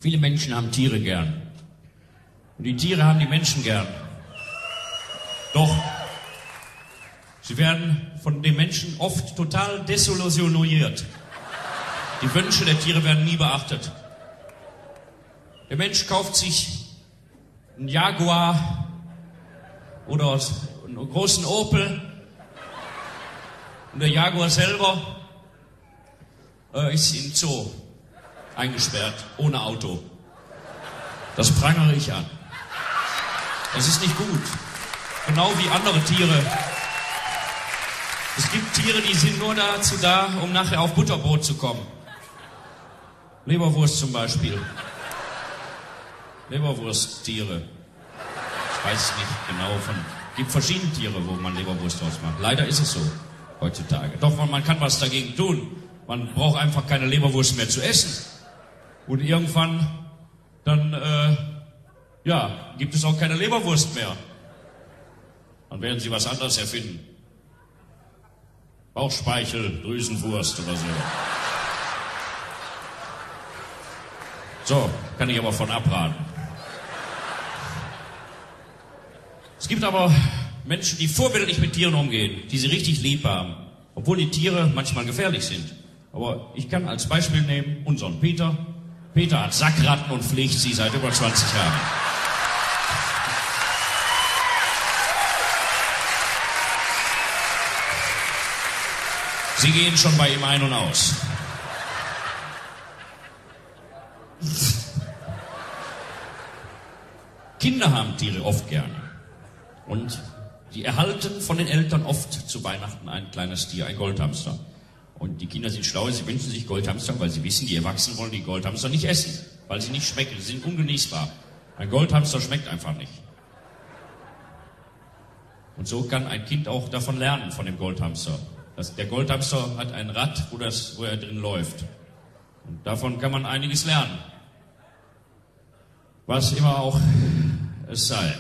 Viele Menschen haben Tiere gern. Und die Tiere haben die Menschen gern. Doch sie werden von den Menschen oft total desillusioniert. Die Wünsche der Tiere werden nie beachtet. Der Mensch kauft sich einen Jaguar oder einen großen Opel und der Jaguar selber ist im Zoo eingesperrt, ohne Auto. Das prangere ich an. Das ist nicht gut. Genau wie andere Tiere. Es gibt Tiere, die sind nur dazu da, um nachher auf Butterbrot zu kommen. Leberwurst zum Beispiel. Leberwursttiere. Ich weiß nicht genau von... Es gibt verschiedene Tiere, wo man Leberwurst draus macht. Leider ist es so heutzutage. Doch man kann was dagegen tun. Man braucht einfach keine Leberwurst mehr zu essen. Und irgendwann dann gibt es auch keine Leberwurst mehr. Dann werden sie was anderes erfinden. Bauchspeichel, Drüsenwurst oder so. So, kann ich aber von abraten. Es gibt aber Menschen, die vorbildlich mit Tieren umgehen, die sie richtig lieb haben, obwohl die Tiere manchmal gefährlich sind. Aber ich kann als Beispiel nehmen unseren Peter. Peter hat Sackratten und pflegt sie seit über 20 Jahren. Sie gehen schon bei ihm ein und aus. Kinder haben Tiere oft gerne. Und die erhalten von den Eltern oft zu Weihnachten ein kleines Tier, ein Goldhamster. Und die Kinder sind schlau, sie wünschen sich Goldhamster, weil sie wissen, die Erwachsenen wollen die Goldhamster nicht essen, weil sie nicht schmecken, sie sind ungenießbar. Ein Goldhamster schmeckt einfach nicht. Und so kann ein Kind auch davon lernen, von dem Goldhamster. Der Goldhamster hat ein Rad, wo er drin läuft. Und davon kann man einiges lernen. Was immer auch es sei.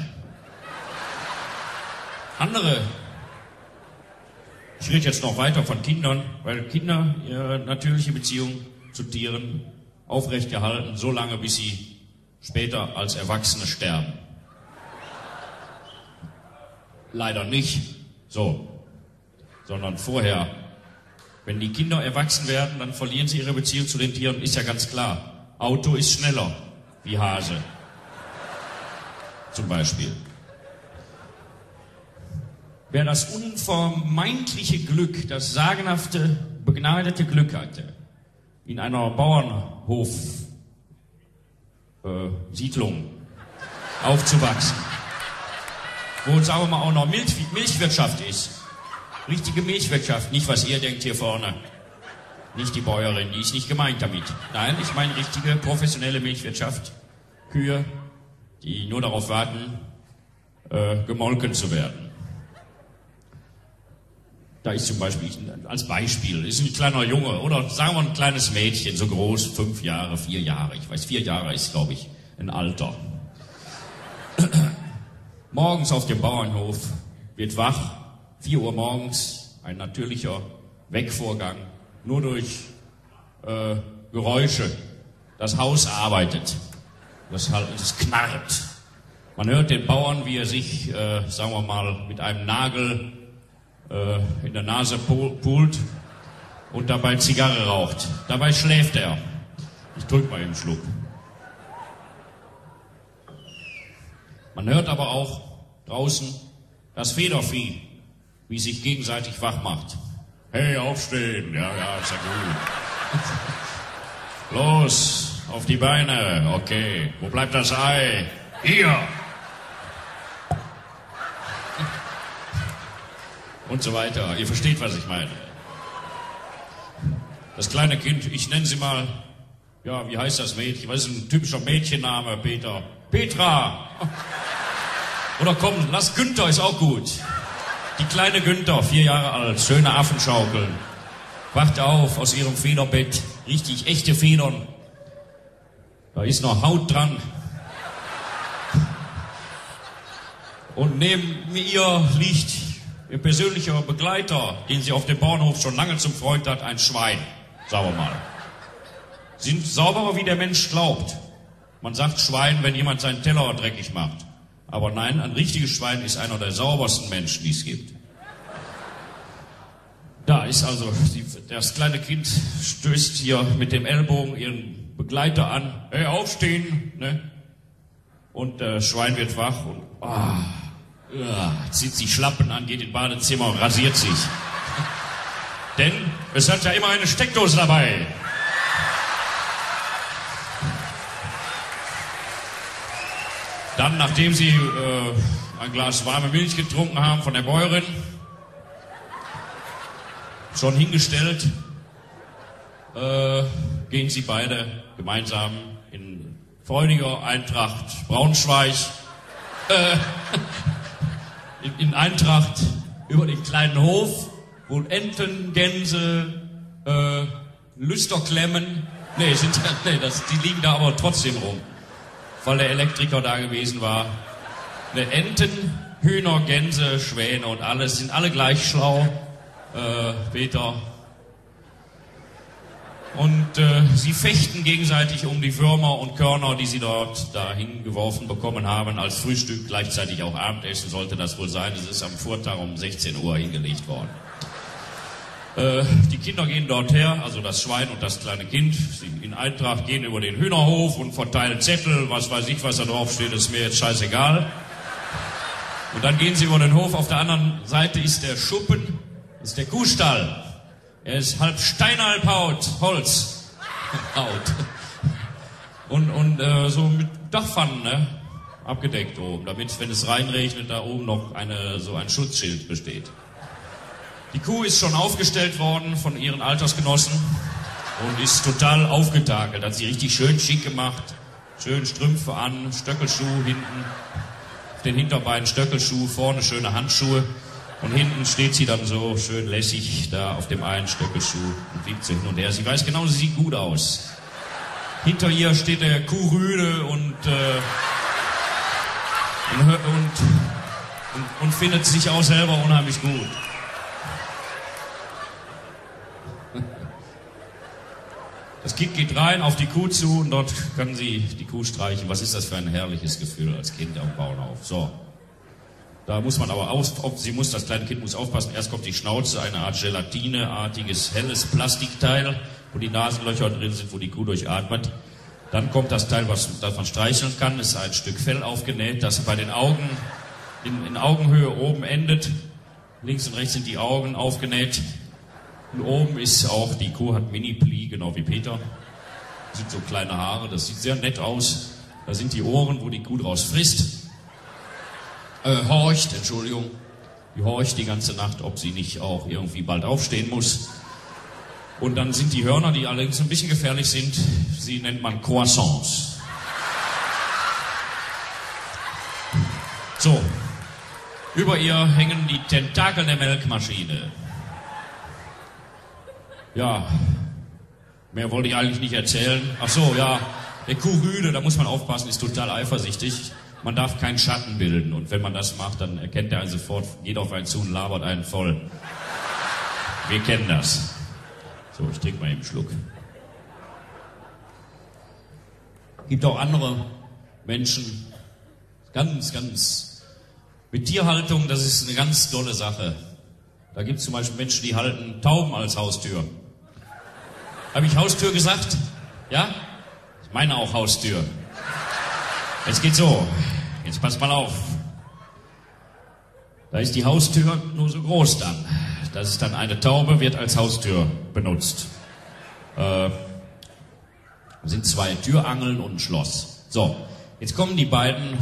Ich rede jetzt noch weiter von Kindern, weil Kinder ihre natürliche Beziehung zu Tieren aufrechterhalten, so lange, bis sie später als Erwachsene sterben. Leider nicht so, sondern vorher. Wenn die Kinder erwachsen werden, dann verlieren sie ihre Beziehung zu den Tieren, ist ja ganz klar. Auto ist schneller, wie Hase. Zum Beispiel. Wer das unvermeidliche Glück, das sagenhafte, begnadete Glück hatte, in einer Bauernhof-Siedlung aufzuwachsen, wo, sagen wir mal, auch noch Milchwirtschaft ist. Richtige Milchwirtschaft, nicht was ihr denkt hier vorne. Nicht die Bäuerin, die ist nicht gemeint damit. Nein, ich meine richtige, professionelle Milchwirtschaft. Kühe, die nur darauf warten, gemolken zu werden. Da ist zum Beispiel, als Beispiel, ist ein kleiner Junge oder sagen wir ein kleines Mädchen, so groß, 5 Jahre, 4 Jahre. Ich weiß, 4 Jahre ist, glaube ich, ein Alter. Morgens auf dem Bauernhof wird wach, 4 Uhr morgens, ein natürlicher Weckvorgang, nur durch Geräusche. Das Haus arbeitet, das knarrt. Man hört den Bauern, wie er sich, sagen wir mal, mit einem Nagel in der Nase pult und dabei Zigarre raucht. Dabei schläft er. Ich drück mal einen Schluck. Man hört aber auch draußen das Federvieh, wie sich gegenseitig wach macht. Hey, aufstehen! Ja, ist ja gut. Los, auf die Beine. Okay, wo bleibt das Ei? Hier! Und so weiter. Ihr versteht, was ich meine. Das kleine Kind, ich nenne sie mal, ja, wie heißt das Mädchen? Was ist ein typischer Mädchenname, Peter? Petra! Oder komm, lass Günther, ist auch gut. Die kleine Günther, 4 Jahre alt, schöne Affenschaukeln. Wacht auf aus ihrem Federbett, richtig echte Federn. Da ist noch Haut dran. Und neben ihr liegt ihr persönlicher Begleiter, den sie auf dem Bauernhof schon lange zum Freund hat, ein Schwein, sagen wir mal. Sind sauberer, wie der Mensch glaubt. Man sagt Schwein, wenn jemand seinen Teller dreckig macht. Aber nein, ein richtiges Schwein ist einer der saubersten Menschen, die es gibt. Da ist also, das kleine Kind stößt hier mit dem Ellbogen ihren Begleiter an. Hey, aufstehen! Ne? Und das Schwein wird wach und zieht sich Schlappen an, geht ins Badezimmer und rasiert sich. Denn es hat ja immer eine Steckdose dabei. Dann, nachdem sie ein Glas warme Milch getrunken haben von der Bäuerin, schon hingestellt, gehen sie beide gemeinsam in freudiger Eintracht Braunschweig, in Eintracht über den kleinen Hof, wo Enten, Gänse, Lüsterklemmen, die liegen da aber trotzdem rum, weil der Elektriker da gewesen war. Enten, Hühner, Gänse, Schwäne und alles, sind alle gleich schlau, Peter. Und sie fechten gegenseitig um die Würmer und Körner, die sie dort dahin geworfen bekommen haben, als Frühstück, gleichzeitig auch Abendessen sollte das wohl sein. Es ist am Vortag um 16 Uhr hingelegt worden. Die Kinder gehen dort her, also das Schwein und das kleine Kind, sie in Eintracht gehen über den Hühnerhof und verteilen Zettel, was weiß ich, was da drauf steht, ist mir jetzt scheißegal. Und dann gehen sie über den Hof, auf der anderen Seite ist der Schuppen, ist der Kuhstall. Er ist halb Stein, halb Holz. Und so mit Dachpfannen, ne? Abgedeckt oben, damit, wenn es reinregnet, da oben noch so ein Schutzschild besteht. Die Kuh ist schon aufgestellt worden von ihren Altersgenossen und ist total aufgetakelt. Hat sie richtig schön schick gemacht. Schön Strümpfe an, Stöckelschuh hinten, auf den Hinterbeinen Stöckelschuh, vorne schöne Handschuhe. Und hinten steht sie dann so schön lässig da auf dem einen Stöckelschuh und wiegt so hin und her. Sie weiß genau, sie sieht gut aus. Hinter ihr steht der Kuhrüde und findet sich auch selber unheimlich gut. Das Kind geht rein auf die Kuh zu und dort kann sie die Kuh streichen. Was ist das für ein herrliches Gefühl als Kind am Bauernhof. So. Da muss man aber das kleine Kind muss aufpassen. Erst kommt die Schnauze, eine Art Gelatineartiges, helles Plastikteil, wo die Nasenlöcher drin sind, wo die Kuh durchatmet. Dann kommt das Teil, das man streicheln kann, ist ein Stück Fell aufgenäht, das bei den Augen in Augenhöhe oben endet. Links und rechts sind die Augen aufgenäht. Und oben ist auch, die Kuh hat Mini-Pli, genau wie Peter. Das sind so kleine Haare, das sieht sehr nett aus. Da sind die Ohren, wo die Kuh draus frisst. Die horcht die ganze Nacht, ob sie nicht auch irgendwie bald aufstehen muss. Und dann sind die Hörner, die allerdings ein bisschen gefährlich sind, sie nennt man Croissants. So, über ihr hängen die Tentakel der Melkmaschine. Ja, mehr wollte ich eigentlich nicht erzählen. Ach so, ja, der Kuhrüde, da muss man aufpassen, ist total eifersüchtig. Man darf keinen Schatten bilden und wenn man das macht, dann erkennt er einen sofort, geht auf einen zu und labert einen voll. Wir kennen das. So, ich trinke mal eben einen Schluck. Gibt auch andere Menschen, mit Tierhaltung, das ist eine ganz tolle Sache. Da gibt es zum Beispiel Menschen, die halten Tauben als Haustür. Habe ich Haustür gesagt? Ja? Ich meine auch Haustür. Jetzt geht's so. Jetzt passt mal auf. Da ist die Haustür nur so groß dann. Das ist dann eine Taube, wird als Haustür benutzt. Sind zwei Türangeln und ein Schloss. So, jetzt kommen die beiden,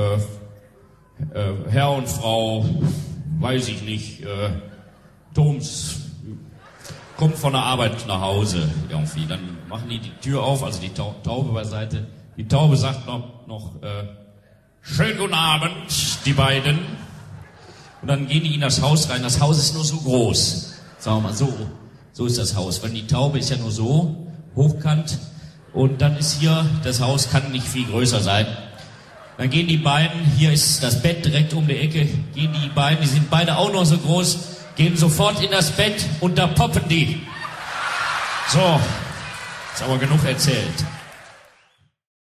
Herr und Frau, weiß ich nicht, Thoms, kommt von der Arbeit nach Hause irgendwie. Dann machen die Tür auf, also die Taube beiseite. Die Taube sagt noch schönen guten Abend, die beiden. Und dann gehen die in das Haus rein. Das Haus ist nur so groß. Sagen wir mal, so ist das Haus. Weil die Taube ist ja nur so, hochkant. Und dann ist hier, das Haus kann nicht viel größer sein. Dann gehen die beiden, hier ist das Bett direkt um die Ecke, gehen die beiden, die sind beide auch noch so groß, gehen sofort in das Bett und da poppen die. So, ist aber genug erzählt.